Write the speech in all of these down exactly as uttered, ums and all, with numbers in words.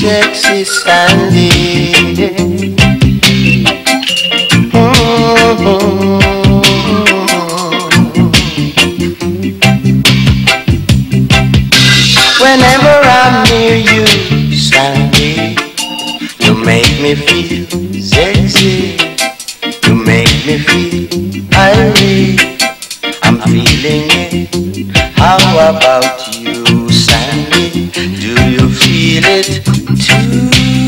Sexy Sandy. Mm-hmm. Whenever I'm near you, Sandy, you make me feel sexy. You make me feel irate. I'm feeling it. How about you, Sandy? Do you feel it too?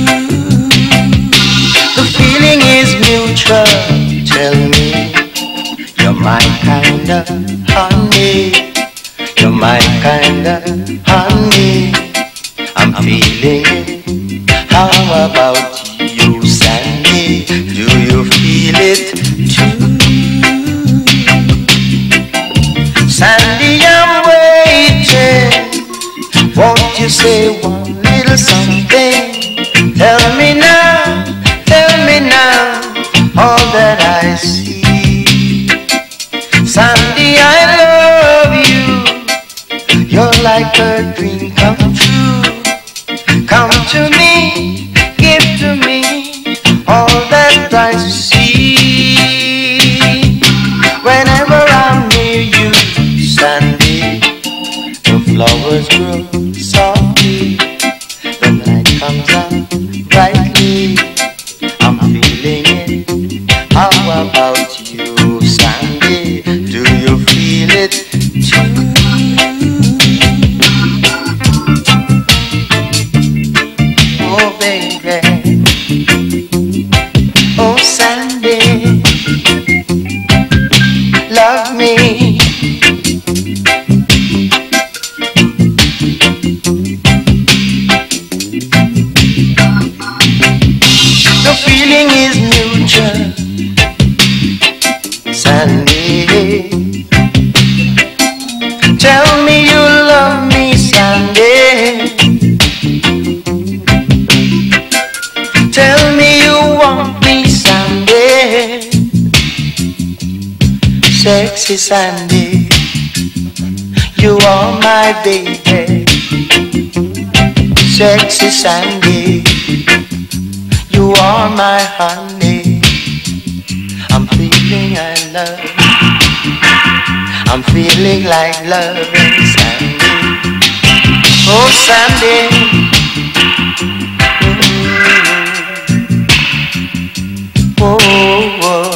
The feeling is mutual. Tell me, you're my kind of honey. You're my kind of honey. I'm feeling it. How about you, Sandy? Do you feel it too? Sandy, I'm waiting. Won't you say one little something? Tell me now, tell me now, all that I see. Sandy, I love you. You're like a dream come true. Come to me, give to me all that I see. Whenever I'm near you, Sandy, the flowers grow softly. The night comes out brightly. I'm feeling it. How about you, Sandy? Do you feel it too? Oh baby, oh Sandy, love me. The feeling is mutual, Sandy. Tell me you love me, Sandy. Tell me you want me, Sandy. Sexy Sandy, you are my baby. Sexy Sandy, you are my honey. I'm feeling I love. I'm feeling like loving Sandy. Oh Sandy. Mm-hmm. Oh, oh, oh.